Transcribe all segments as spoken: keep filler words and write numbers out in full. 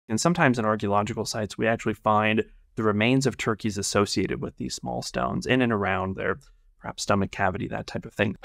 And sometimes in archaeological sites, we actually find the remains of turkeys associated with these small stones in and around their perhaps stomach cavity, that type of thing.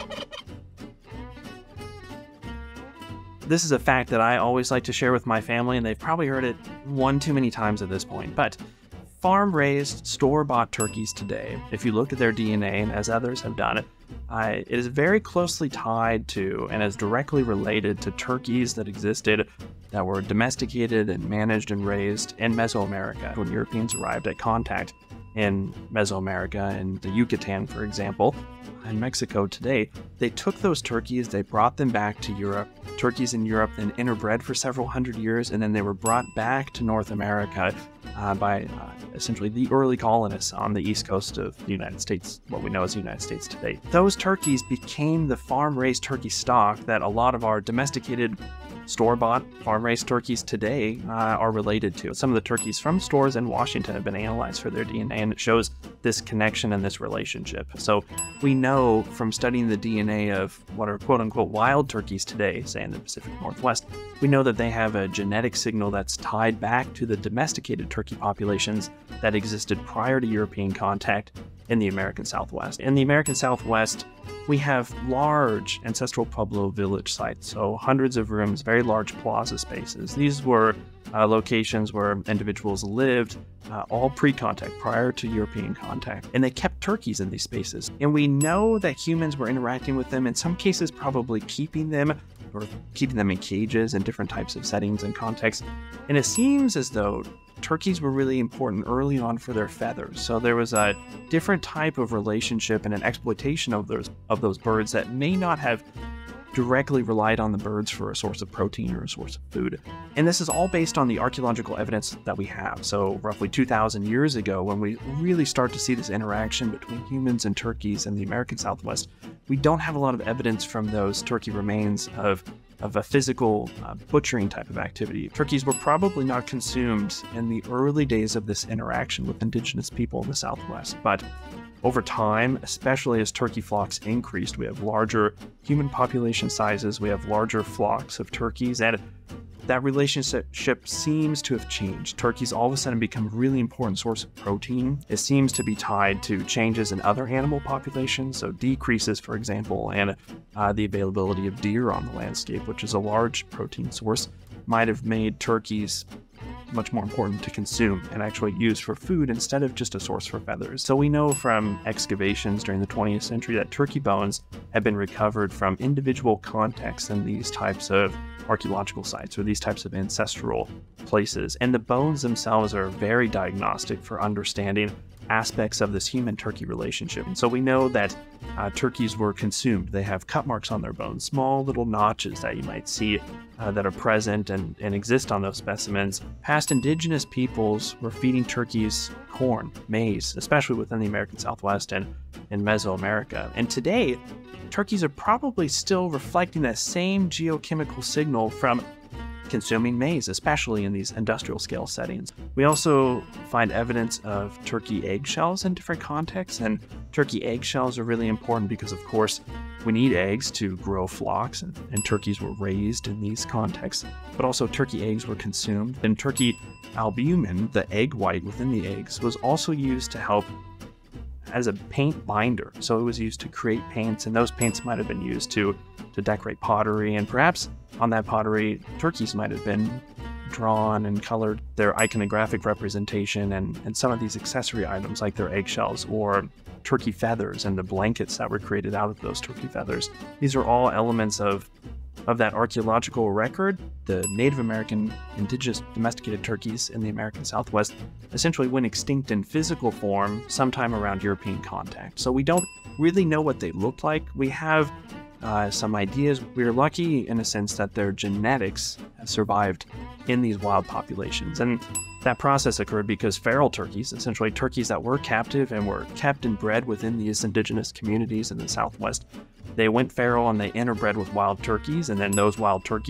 This is a fact that I always like to share with my family, and they've probably heard it one too many times at this point. But farm-raised, store-bought turkeys today, if you look at their D N A, and as others have done it, uh, it is very closely tied to and is directly related to turkeys that existed that were domesticated and managed and raised in Mesoamerica when Europeans arrived at contact in Mesoamerica and the Yucatan, for example, in Mexico today. They took those turkeys, they brought them back to Europe. Turkeys in Europe then interbred for several hundred years, and then they were brought back to North America uh, by uh, essentially the early colonists on the east coast of the United States, what we know as the United States today. Those turkeys became the farm-raised turkey stock that a lot of our domesticated store-bought farm-raised turkeys today uh, are related to. Some of the turkeys from stores in Washington have been analyzed for their D N A, and it shows this connection and this relationship. So we know from studying the D N A of what are quote-unquote wild turkeys today, say in the Pacific Northwest, we know that they have a genetic signal that's tied back to the domesticated turkey populations that existed prior to European contact in the American Southwest. In the American Southwest, we have large ancestral Pueblo village sites, so hundreds of rooms, very large plaza spaces. These were uh, locations where individuals lived, uh, all pre-contact, prior to European contact, and they kept turkeys in these spaces. And we know that humans were interacting with them, in some cases probably keeping them, or keeping them in cages in different types of settings and contexts. And it seems as though turkeys were really important early on for their feathers. So there was a different type of relationship and an exploitation of those of those birds that may not have directly relied on the birds for a source of protein or a source of food. And this is all based on the archaeological evidence that we have. So roughly two thousand years ago, when we really start to see this interaction between humans and turkeys in the American Southwest, we don't have a lot of evidence from those turkey remains of of a physical uh, butchering type of activity. Turkeys were probably not consumed in the early days of this interaction with indigenous people in the Southwest, but over time, especially as turkey flocks increased, we have larger human population sizes, we have larger flocks of turkeys, and that relationship seems to have changed. Turkeys all of a sudden become a really important source of protein. It seems to be tied to changes in other animal populations, so decreases, for example, and uh, the availability of deer on the landscape, which is a large protein source, might have made turkeys much more important to consume and actually use for food instead of just a source for feathers. So we know from excavations during the twentieth century that turkey bones have been recovered from individual contexts in these types of archaeological sites or these types of ancestral places. And the bones themselves are very diagnostic for understanding aspects of this human-turkey relationship. And so we know that uh, turkeys were consumed. They have cut marks on their bones, small little notches that you might see uh, that are present and, and exist on those specimens. Past indigenous peoples were feeding turkeys corn, maize, especially within the American Southwest and in Mesoamerica. And today, turkeys are probably still reflecting that same geochemical signal from consuming maize, especially in these industrial scale settings. We also find evidence of turkey eggshells in different contexts, and turkey eggshells are really important because, of course, we need eggs to grow flocks, and, and turkeys were raised in these contexts, but also turkey eggs were consumed. And turkey albumin, the egg white within the eggs, was also used to help as a paint binder. So it was used to create paints, and those paints might have been used to, to decorate pottery, and perhaps on that pottery, turkeys might have been drawn and colored, their iconographic representation, and, and some of these accessory items like their eggshells or turkey feathers and the blankets that were created out of those turkey feathers. These are all elements of of that archaeological record. The Native American indigenous domesticated turkeys in the American Southwest essentially went extinct in physical form sometime around European contact. So we don't really know what they looked like. We have uh, some ideas. We're lucky in a sense that their genetics have survived in these wild populations. And that process occurred because feral turkeys, essentially turkeys that were captive and were kept and bred within these indigenous communities in the Southwest, they went feral and they interbred with wild turkeys, and then those wild turkeys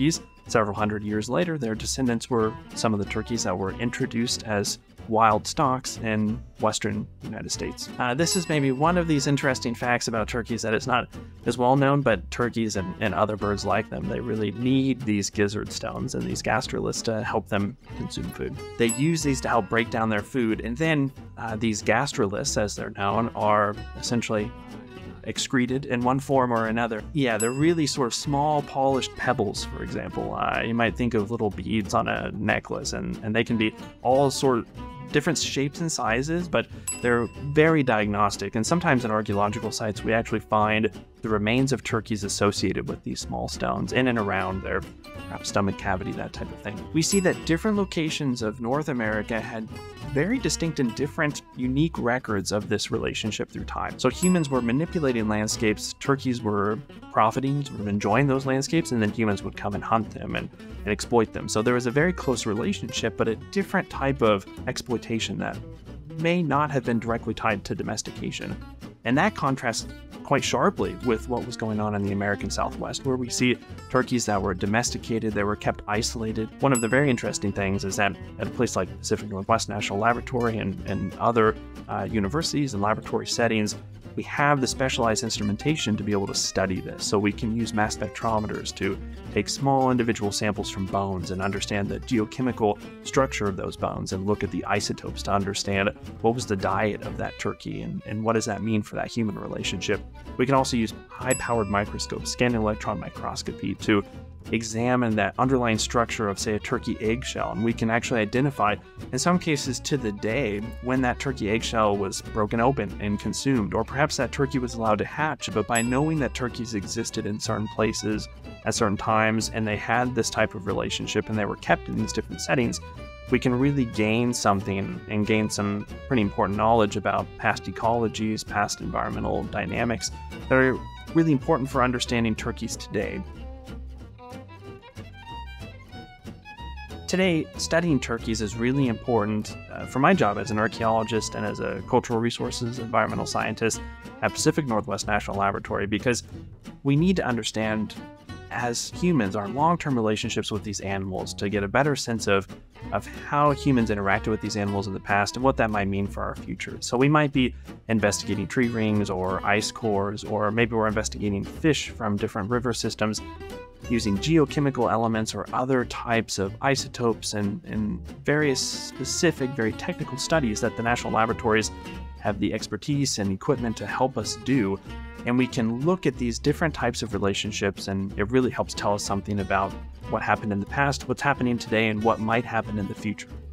Several hundred years later, their descendants were some of the turkeys that were introduced as wild stocks in western United States. Uh, this is maybe one of these interesting facts about turkeys that is not as well known, but turkeys and, and other birds like them, they really need these gizzard stones and these gastroliths to help them consume food. They use these to help break down their food, and then uh, these gastroliths, as they're known, are essentially excreted in one form or another. Yeah, they're really sort of small polished pebbles, for example. Uh, you might think of little beads on a necklace, and, and they can be all sort of different shapes and sizes, but they're very diagnostic. And sometimes in archaeological sites, we actually find the remains of turkeys associated with these small stones in and around their perhaps stomach cavity, that type of thing. We see that different locations of North America had very distinct and different unique records of this relationship through time. So humans were manipulating landscapes, turkeys were profiting, sort of enjoying those landscapes, and then humans would come and hunt them and, and exploit them. So there was a very close relationship, but a different type of exploitation that may not have been directly tied to domestication. And that contrasts quite sharply with what was going on in the American Southwest, where we see turkeys that were domesticated, they were kept isolated. One of the very interesting things is that at a place like Pacific Northwest National Laboratory and, and other uh, universities and laboratory settings, we have the specialized instrumentation to be able to study this. So we can use mass spectrometers to take small individual samples from bones and understand the geochemical structure of those bones and look at the isotopes to understand what was the diet of that turkey and, and what does that mean for that human relationship. We can also use high-powered microscopes, scanning electron microscopy, to examine that underlying structure of, say, a turkey eggshell, and we can actually identify, in some cases to the day, when that turkey eggshell was broken open and consumed, or perhaps that turkey was allowed to hatch. But by knowing that turkeys existed in certain places at certain times, and they had this type of relationship, and they were kept in these different settings, we can really gain something and gain some pretty important knowledge about past ecologies, past environmental dynamics that are really important for understanding turkeys today. Today, studying turkeys is really important uh, for my job as an archaeologist and as a cultural resources environmental scientist at Pacific Northwest National Laboratory, because we need to understand, as humans, our long-term relationships with these animals to get a better sense of, of how humans interacted with these animals in the past and what that might mean for our future. So we might be investigating tree rings or ice cores, or maybe we're investigating fish from different river systems, using geochemical elements or other types of isotopes and, and various specific, very technical studies that the national laboratories have the expertise and equipment to help us do. And we can look at these different types of relationships, and it really helps tell us something about what happened in the past, what's happening today, and what might happen in the future.